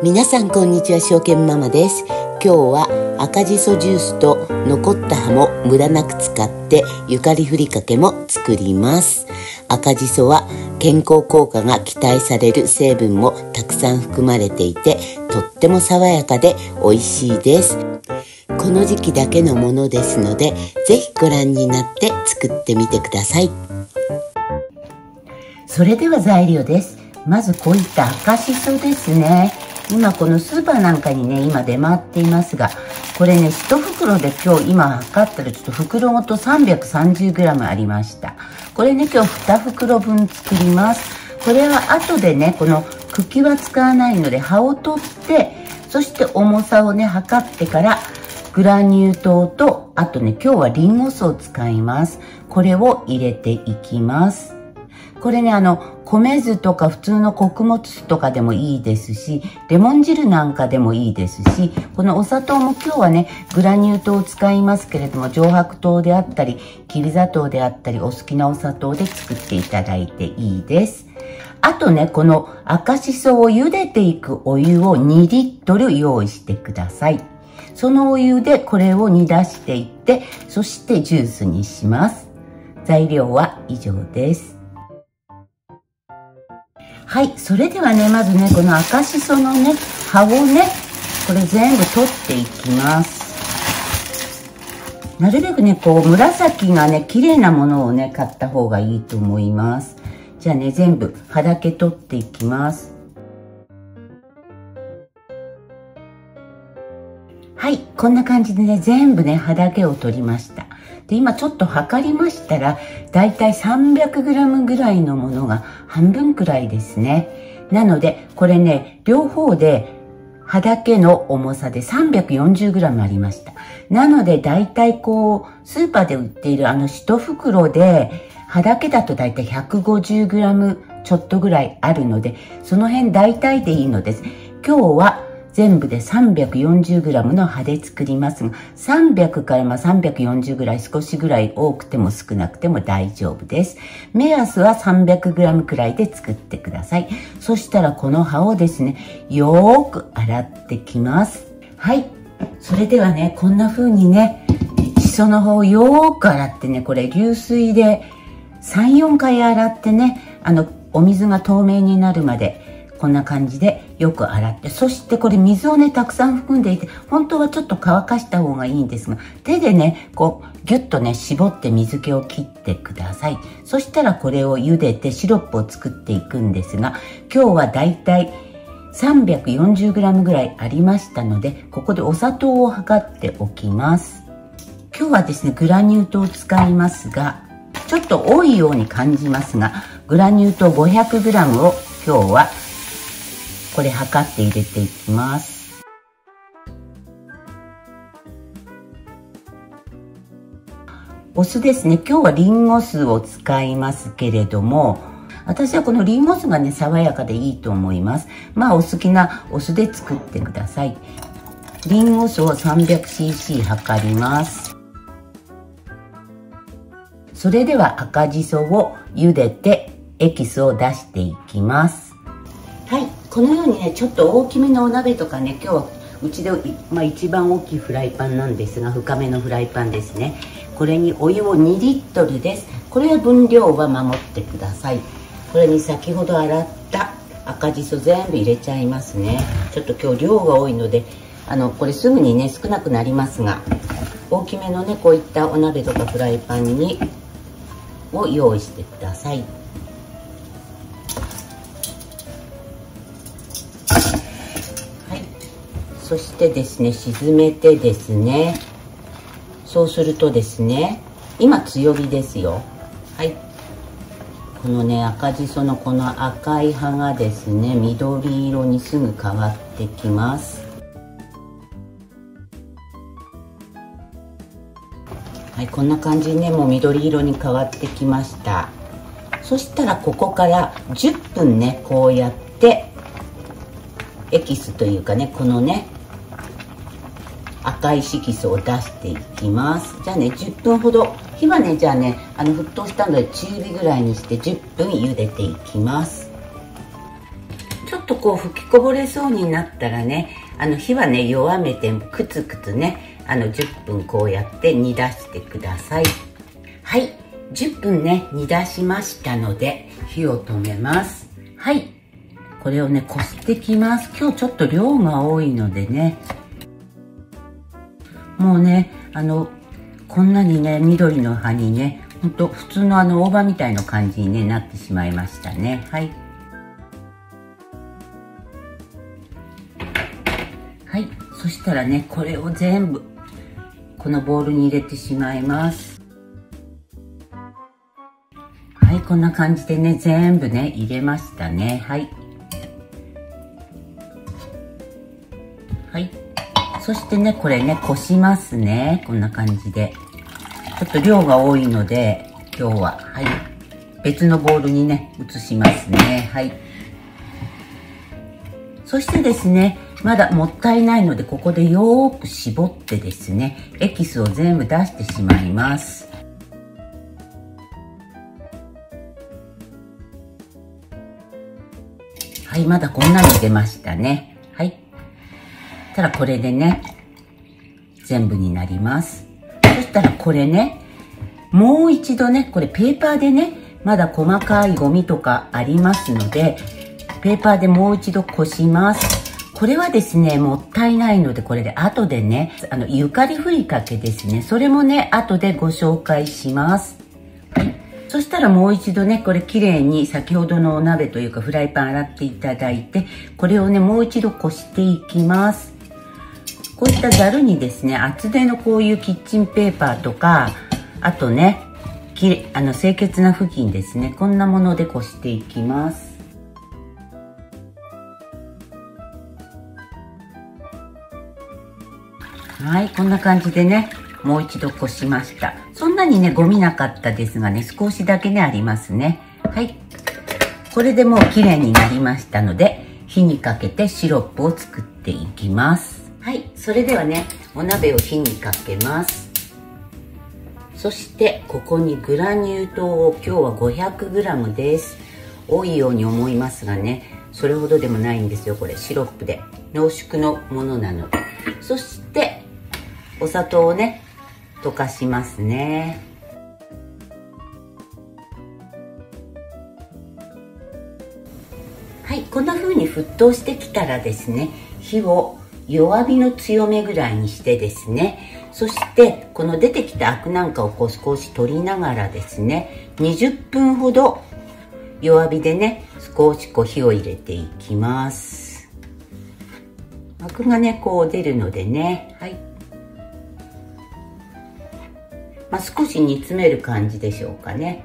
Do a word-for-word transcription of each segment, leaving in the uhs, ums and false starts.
皆さんこんにちは、証券ママです。今日は赤じそジュースと残った葉も無駄なく使ってゆかりふりかけも作ります。赤じそは健康効果が期待される成分もたくさん含まれていて、とっても爽やかで美味しいです。この時期だけのものですので、ぜひご覧になって作ってみてください。それでは材料です。まずこういった赤しそですね。今このスーパーなんかにね、今出回っていますが、これね、いち袋で今日今測ったらちょっと袋ごと さんびゃくさんじゅうグラム ありました。これね、今日に袋分作ります。これは後でね、この茎は使わないので葉を取って、そして重さをね、測ってからグラニュー糖と、あとね、今日はリンゴ酢を使います。これを入れていきます。これね、あの、米酢とか普通の穀物酢とかでもいいですし、レモン汁なんかでもいいですし、このお砂糖も今日はね、グラニュー糖を使いますけれども、上白糖であったり、きび砂糖であったり、お好きなお砂糖で作っていただいていいです。あとね、この赤しそを茹でていくお湯をにリットル用意してください。そのお湯でこれを煮出していって、そしてジュースにします。材料は以上です。はい、それではね、まずね、この赤しそのね、葉をね、これ全部取っていきます。なるべくね、こう、紫がね、綺麗なものをね、買った方がいいと思います。じゃあね、全部葉だけ取っていきます。はい、こんな感じでね、全部ね、葉だけを取りました。で、今ちょっと測りましたら、だいたい さんびゃくグラム ぐらいのものが半分くらいですね。なので、これね、両方で葉だけの重さで さんびゃくよんじゅうグラム ありました。なので、だいたいこう、スーパーで売っているあのいち袋で、葉だけだとだいたい ひゃくごじゅうグラム ちょっとぐらいあるので、その辺だいたいでいいのです。今日は全部で さんびゃくよんじゅうグラム の葉で作りますが、さんびゃくからまあさんびゃくよんじゅうぐらい、少しぐらい多くても少なくても大丈夫です。目安は さんびゃくグラム くらいで作ってください。そしたらこの葉をですね、よーく洗ってきます。はい。それではね、こんな風にね、しその葉をよーく洗ってね、これ流水でさん、よんかい洗ってね、あの、お水が透明になるまで、こんな感じでよく洗って、そしてこれ水をね、たくさん含んでいて、本当はちょっと乾かした方がいいんですが、手でね、こう、ギュッとね、絞って水気を切ってください。そしたらこれを茹でてシロップを作っていくんですが、今日はだいたい さんびゃくよんじゅうグラム ぐらいありましたので、ここでお砂糖を測っておきます。今日はですね、グラニュー糖を使いますが、ちょっと多いように感じますが、グラニュー糖 ごひゃくグラム を今日はこれ測って入れていきます。お酢ですね。今日はリンゴ酢を使いますけれども、私はこのリンゴ酢がね、爽やかでいいと思います。まあお好きなお酢で作ってください。リンゴ酢を さんびゃくシーシー 測ります。それでは赤じそを茹でてエキスを出していきます。はい。このようにね、ちょっと大きめのお鍋とかね、今日はうちで、まあ、一番大きいフライパンなんですが、深めのフライパンですね。これにお湯をにリットルです。これは分量は守ってください。これに先ほど洗った赤じそ全部入れちゃいますね。ちょっと今日量が多いので、あのこれすぐにね、少なくなりますが、大きめのね、こういったお鍋とかフライパンにを用意してください。そしてですね、沈めてですね、そうするとですね、今強火ですよ。はい。このね、赤じそのこの赤い葉がですね、緑色にすぐ変わってきます。はい、こんな感じにね、もう緑色に変わってきました。そしたらここからじゅっぷんね、こうやってエキスというかね、このね、赤い色素を出していきます。じゃあね、じゅっぷんほど、火はね、じゃあね、あの沸騰したので中火ぐらいにしてじゅっぷん茹でていきます。ちょっととこう吹きこぼれそうになったらね、あの火はね弱めてくつくつね、あのじゅっぷんこうやって煮出してください。はい、じゅっぷんね煮出しましたので火を止めます。はい、これをねこしてきます。今日ちょっと量が多いのでね、もうねあのこんなにね緑の葉にね、ほんと普通のあの大葉みたいな感じに、ね、なってしまいましたね。はい、はい、そしたらねこれを全部このボウルに入れてしまいます。はい、こんな感じでね全部ね入れましたね。はい、はい、そしてねこれねこしますね。こんな感じでちょっと量が多いので今日は、はい、別のボウルにね移しますね。はい、そしてですねまだもったいないのでここでよーく絞ってですねエキスを全部出してしまいます。はい、まだこんなに出ましたね。はい、ただこれでね全部になります。そしたらこれねもう一度ねこれペーパーでねまだ細かいゴミとかありますのでペーパーでもう一度こします。これはですねもったいないのでこれで後でねあのゆかりふりかけですね、それもね後でご紹介します。はい、そしたらもう一度ねこれきれいに先ほどのお鍋というかフライパン洗っていただいてこれをねもう一度こしていきます。こういったざるにですね厚手のこういうキッチンペーパーとかあとねきれあの清潔な布巾ですね、こんなものでこしていきます。はい、こんな感じでねもう一度こしました。そんなにねゴミなかったですがね少しだけねありますね。はい、これでもう綺麗になりましたので火にかけてシロップを作っていきます。はい、それではねお鍋を火にかけます。そしてここにグラニュー糖を今日は ごひゃくグラム です。多いように思いますがねそれほどでもないんですよ。これシロップで濃縮のものなので。そしてお砂糖をね溶かしますね。はい、こんな風に沸騰してきたらですね火を弱火の強めぐらいにしてですね、そしてこの出てきたアクなんかをこう少し取りながらですねにじゅっぷんほど弱火でね少しこう火を入れていきます。アクがねこう出るのでね、はい、まあ、少し煮詰める感じでしょうかね。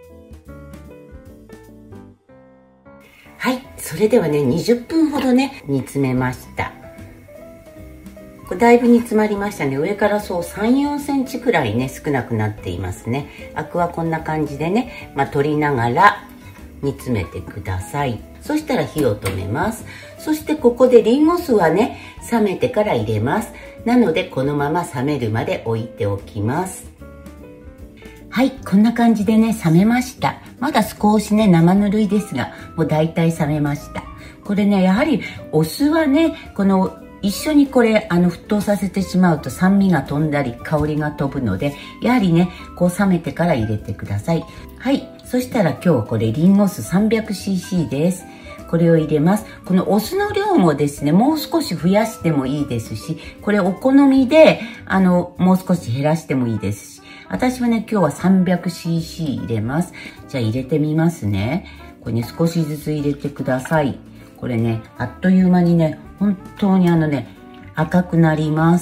はい、それではねにじゅっぷんほどね煮詰めました。これだいぶ煮詰まりましたね。上からそうさん、よんセンチくらいね少なくなっていますね。アクはこんな感じでね、まあ、取りながら煮詰めてください。そしたら火を止めます。そしてここでリンゴ酢はね冷めてから入れます。なのでこのまま冷めるまで置いておきます。はい、こんな感じでね冷めました。まだ少しね生ぬるいですがもうだいたい冷めました。これねやはりお酢はねこの一緒にこれあの沸騰させてしまうと酸味が飛んだり香りが飛ぶのでやはりねこう冷めてから入れてください。はい、そしたら今日はこれリンゴ酢 さんびゃくシーシー です。これを入れます。このお酢の量もですねもう少し増やしてもいいですし、これお好みであのもう少し減らしてもいいですし、私はね今日は さんびゃくシーシー 入れます。じゃあ入れてみますね。これね少しずつ入れてください。これねあっという間にね本当にあのね赤くなります。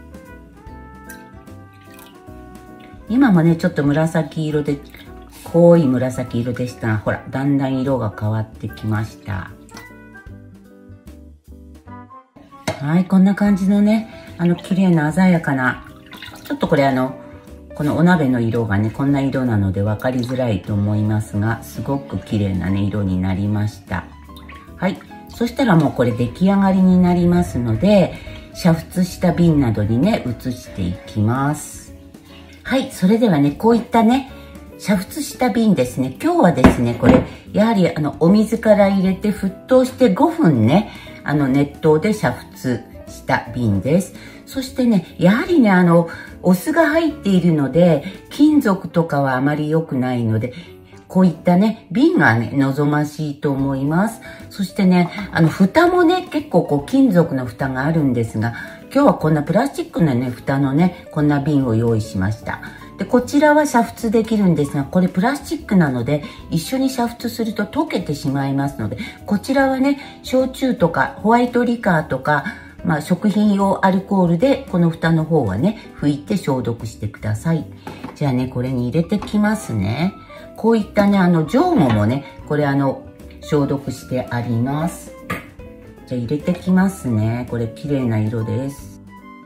今もねちょっと紫色で濃い紫色でしたが、ほらだんだん色が変わってきました。はい、こんな感じのねあの綺麗な鮮やかな、ちょっとこれあのこのお鍋の色がねこんな色なので分かりづらいと思いますが、すごく綺麗なね色になりました。はい、そしたらもうこれ出来上がりになりますので煮沸した瓶などにね移していきます。はい、それではねこういったね煮沸した瓶ですね。今日はですね、これ、やはりあの、お水から入れて沸騰してごふんね、あの、熱湯で煮沸した瓶です。そしてね、やはりね、あの、お酢が入っているので、金属とかはあまり良くないので、こういったね、瓶がね、望ましいと思います。そしてね、あの、蓋もね、結構こう、金属の蓋があるんですが、今日はこんなプラスチックのね、蓋のね、こんな瓶を用意しました。で、こちらは煮沸できるんですが、これプラスチックなので、一緒に煮沸すると溶けてしまいますので、こちらはね、焼酎とかホワイトリカーとか、まあ、食品用アルコールで、この蓋の方はね、拭いて消毒してください。じゃあね、これに入れてきますね。こういったね、あの、上後もね、これあの、消毒してあります。じゃあ入れてきますね。これ綺麗な色です。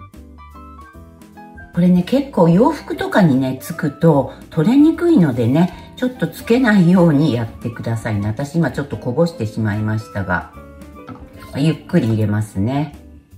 これね、結構洋服とかにね、つくと取れにくいのでね、ちょっとつけないようにやってくださいね。私今ちょっとこぼしてしまいましたが、ゆっくり入れますね。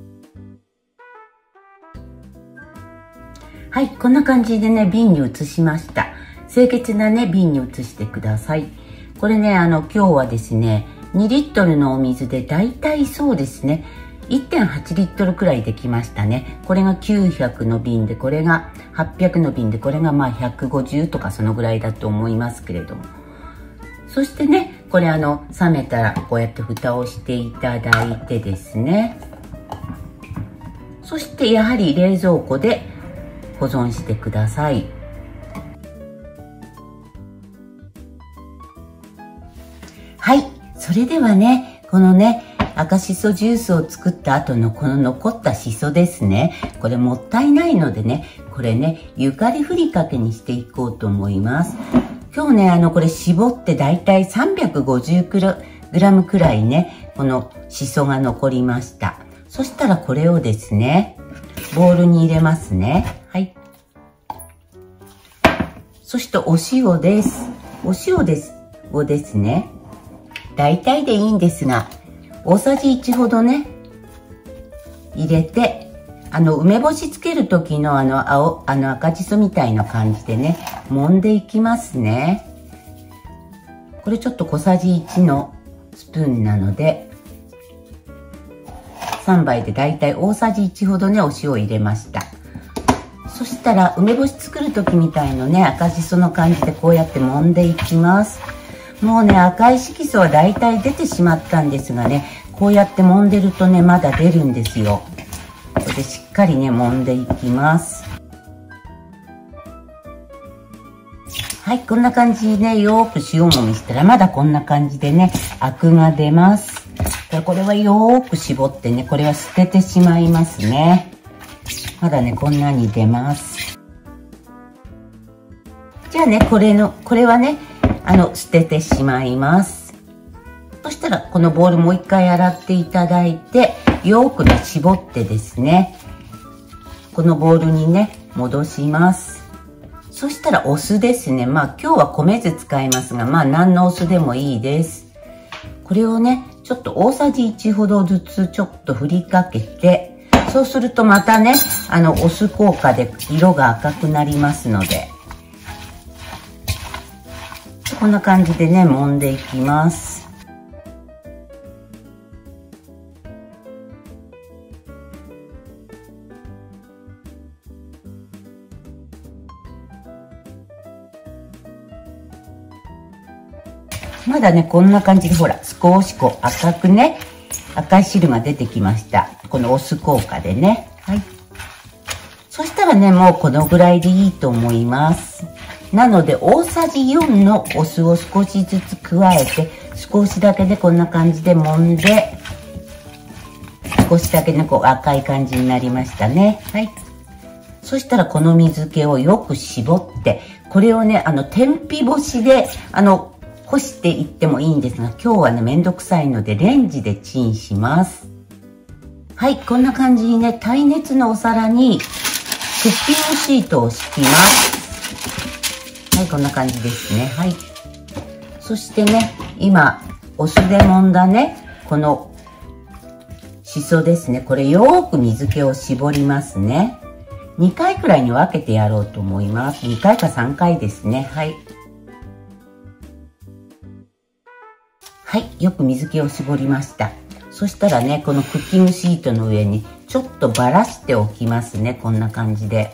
はい、こんな感じでね、瓶に移しました。清潔なね、瓶に移してください。これね、あの、今日はですね、にリットルのお水でだいたいそうですね、いってんはちリットルくらいできましたね。これがきゅうひゃくの瓶で、これがはっぴゃくの瓶で、これがまあひゃくごじゅうとかそのぐらいだと思いますけれども。そしてね、これあの、冷めたらこうやって蓋をしていただいてですね。そしてやはり冷蔵庫で保存してください。はい。それではね、このね、赤しそジュースを作った後のこの残ったしそですね。これもったいないのでね、これね、ゆかりふりかけにしていこうと思います。今日ね、あの、これ絞ってだいたいさんびゃくごじゅうグラムくらいね、このしそが残りました。そしたらこれをですね、ボウルに入れますね。はい。そしてお塩です。お塩です。をですね、大体でいいんですが、大さじいちほどね、入れて、あの、梅干しつける時のあの、青、あの赤じそみたいな感じでね、揉んでいきますね。これちょっと小さじいちのスプーンなので、さんばいでだいたい大さじいちほどね、お塩を入れました。そしたら、梅干し作る時みたいのね、赤じその感じでこうやって揉んでいきます。もうね、赤い色素はだいたい出てしまったんですがね、こうやって揉んでるとね、まだ出るんですよ。これでしっかりね、揉んでいきます。はい、こんな感じでね、よーく塩もみしたら、まだこんな感じでね、アクが出ます。これはよーく絞ってね、これは捨ててしまいますね。まだね、こんなに出ます。じゃあね、これの、これはね、あの、捨ててしまいます。そしたら、このボウルもう一回洗っていただいて、よーくね、絞ってですね、このボウルにね、戻します。そしたら、お酢ですね。まあ、今日は米酢使いますが、まあ、何のお酢でもいいです。これをね、ちょっと大さじいちほどずつちょっと振りかけて、そうするとまたね、あの、お酢効果で色が赤くなりますので、こんな感じでね、揉んでいきます。まだね、こんな感じでほら、少しこう赤くね、赤い汁が出てきました。このお酢効果でね。はい。そしたらね、もうこのぐらいでいいと思います。なので、大さじよんのお酢を少しずつ加えて、少しだけでこんな感じで揉んで、少しだけね、こう赤い感じになりましたね。はい。そしたらこの水気をよく絞って、これをね、あの、天日干しで、あの、干していってもいいんですが、今日はね、めんどくさいので、レンジでチンします。はい、こんな感じにね、耐熱のお皿に、クッキングシートを敷きます。はい、こんな感じですね。はい。そしてね、今、お酢で揉んだね、この、しそですね。これよーく水気を絞りますね。にかいくらいに分けてやろうと思います。にかいかさんかいですね。はい。 よく水気を絞りました。そしたらね、このクッキングシートの上にちょっとばらしておきますね。こんな感じで。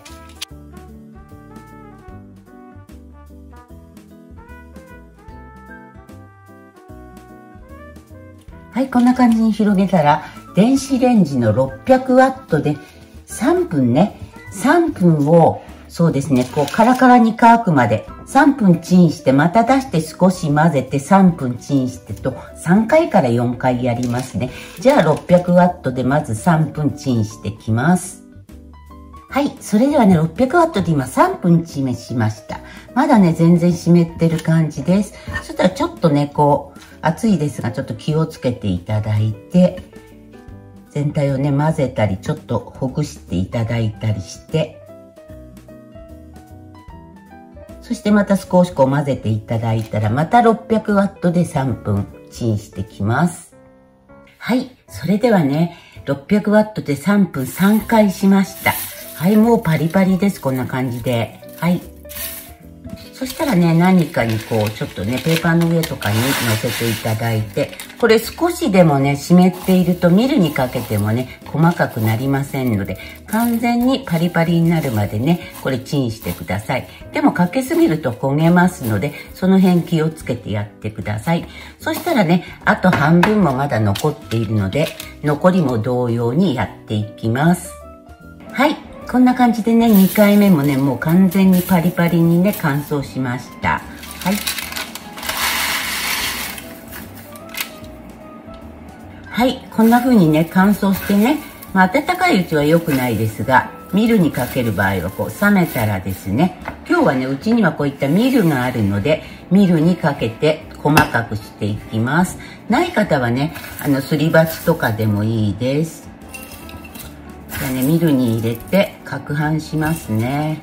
はい、こんな感じに広げたら、電子レンジのろっぴゃくワットでさんぷんね、さんぷんを、そうですね、こうカラカラに乾くまでさんぷんチンして、また出して少し混ぜてさんぷんチンしてとさんかいからよんかいやりますね。じゃあろっぴゃくワットでまずさんぷんチンしてきます。はい、それではね、ろっぴゃくワットで今さんぷんチンしました。まだね、全然湿ってる感じです。そしたらちょっとね、こう、熱いですがちょっと気をつけていただいて、全体をね、混ぜたり、ちょっとほぐしていただいたりして、そしてまた少しこう混ぜていただいたら、またろっぴゃくワットでさんぷんチンしてきます。はい、それではね、ろっぴゃくワットでさんぷんさんかいしました。はい、もうパリパリです。こんな感じで。はい。そしたらね、何かにこう、ちょっとね、ペーパーの上とかに乗せていただいて、これ少しでもね、湿っているとミルにかけてもね、細かくなりませんので、完全にパリパリになるまでね、これチンしてください。でもかけすぎると焦げますので、その辺気をつけてやってください。そしたらね、あと半分もまだ残っているので、残りも同様にやっていきます。はい。こんな感じでね、にかいめもね、もう完全にパリパリにね、乾燥しました。はい。はい、こんな風にね、乾燥してね、まあ、温かいうちは良くないですが、ミルにかける場合はこう、冷めたらですね、今日はね、うちにはこういったミルがあるので、ミルにかけて細かくしていきます。ない方はね、あの、すり鉢とかでもいいです。じゃあね、ミルに入れて攪拌しますね。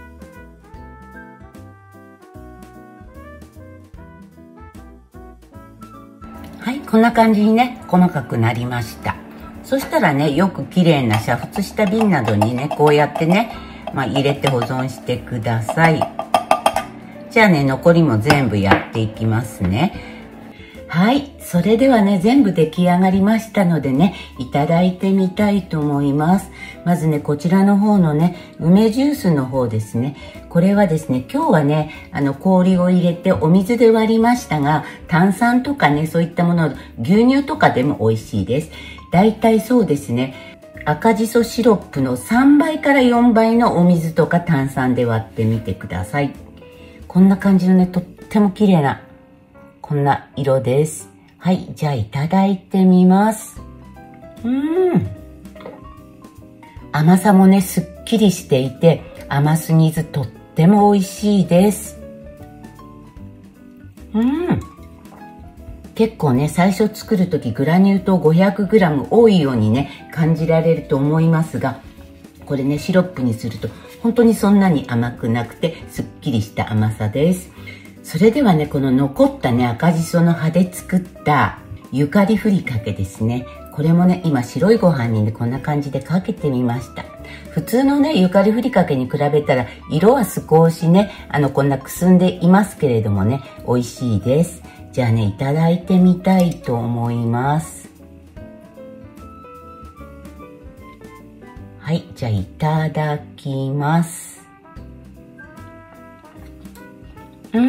はい、こんな感じにね、細かくなりました。そしたらね、よくきれいな煮沸した瓶などにね、こうやってね、まあ、入れて保存してください。じゃあね、残りも全部やっていきますね。はい。それではね、全部出来上がりましたのでね、いただいてみたいと思います。まずね、こちらの方のね、梅ジュースの方ですね。これはですね、今日はね、あの、氷を入れてお水で割りましたが、炭酸とかね、そういったもの、牛乳とかでも美味しいです。だいたいそうですね、赤じそシロップのさんばいからよんばいのお水とか炭酸で割ってみてください。こんな感じのね、とっても綺麗な、こんな色です。はい、じゃあいただいてみます。うーん。甘さもね、すっきりしていて、甘すぎずとっても美味しいです。うん。結構ね、最初作るときグラニュー糖 ごひゃくグラム 多いようにね、感じられると思いますが、これね、シロップにすると本当にそんなに甘くなくて、すっきりした甘さです。それではね、この残ったね、赤じその葉で作ったゆかりふりかけですね。これもね、今白いご飯にね、こんな感じでかけてみました。普通のね、ゆかりふりかけに比べたら、色は少しね、あの、こんなくすんでいますけれどもね、美味しいです。じゃあね、いただいてみたいと思います。はい、じゃあいただきます。うん。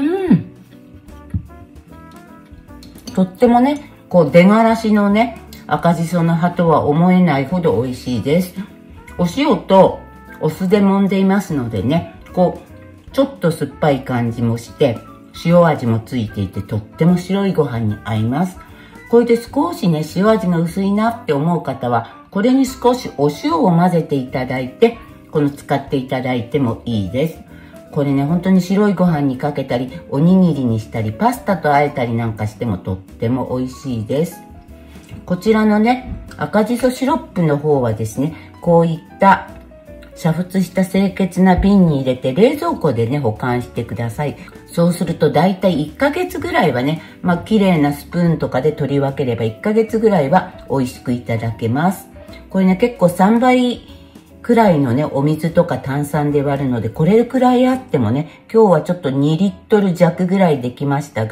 とってもね、こう出がらしのね、赤じその葉とは思えないほど美味しいです。お塩とお酢で揉んでいますのでね、こう、ちょっと酸っぱい感じもして、塩味もついていて、とっても白いご飯に合います。これで少しね、塩味が薄いなって思う方は、これに少しお塩を混ぜていただいて、この使っていただいてもいいです。これね、本当に白いご飯にかけたり、おにぎりにしたり、パスタと和えたりなんかしてもとっても美味しいです。こちらのね、赤じそシロップの方はですね、こういった煮沸した清潔な瓶に入れて冷蔵庫でね、保管してください。そうするとだいたいいっかげつぐらいはね、まあ綺麗なスプーンとかで取り分ければいっかげつぐらいは美味しくいただけます。これね、結構さんばいくらいのね、お水とか炭酸で割るので、これくらいあってもね、今日はちょっとにリットル弱ぐらいできましたが、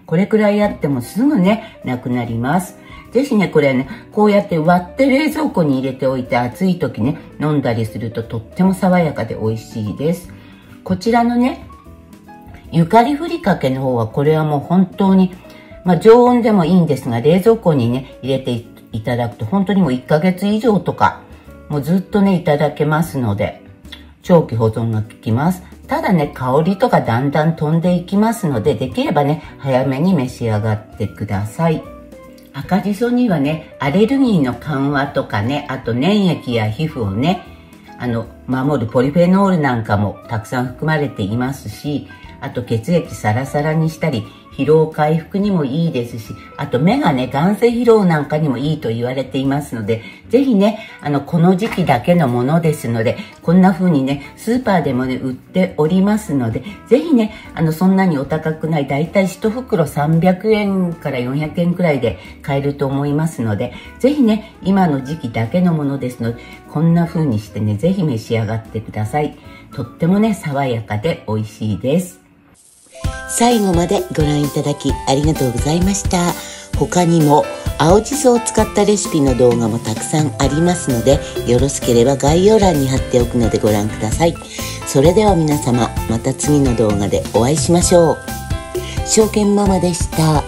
これくらいあってもすぐね、なくなります。ぜひね、これね、こうやって割って冷蔵庫に入れておいて暑い時ね、飲んだりするととっても爽やかで美味しいです。こちらのね、ゆかりふりかけの方は、これはもう本当に、まあ常温でもいいんですが、冷蔵庫にね、入れていただくと本当にもういっかげつ以上とか、もうずっとね、いただけますので、長期保存が効きます。ただね、香りとかだんだん飛んでいきますので、できればね、早めに召し上がってください。赤じそにはね、アレルギーの緩和とかね、あと粘液や皮膚をね、あの、守るポリフェノールなんかもたくさん含まれていますし、あと血液サラサラにしたり、疲労回復にもいいですし、あと目がね、眼性疲労なんかにもいいと言われていますので、ぜひね、あの、この時期だけのものですので、こんな風にね、スーパーでもね、売っておりますので、ぜひね、あの、そんなにお高くない、だいたいいち袋さんびゃくえんからよんひゃくえんくらいで買えると思いますので、ぜひね、今の時期だけのものですので、こんな風にしてね、ぜひ召し上がってください。とってもね、爽やかで美味しいです。 最後までご覧いただきありがとうございました。他にも青じそを使ったレシピの動画もたくさんありますので、よろしければ概要欄に貼っておくのでご覧ください。それでは皆様、また次の動画でお会いしましょう。証券ママでした。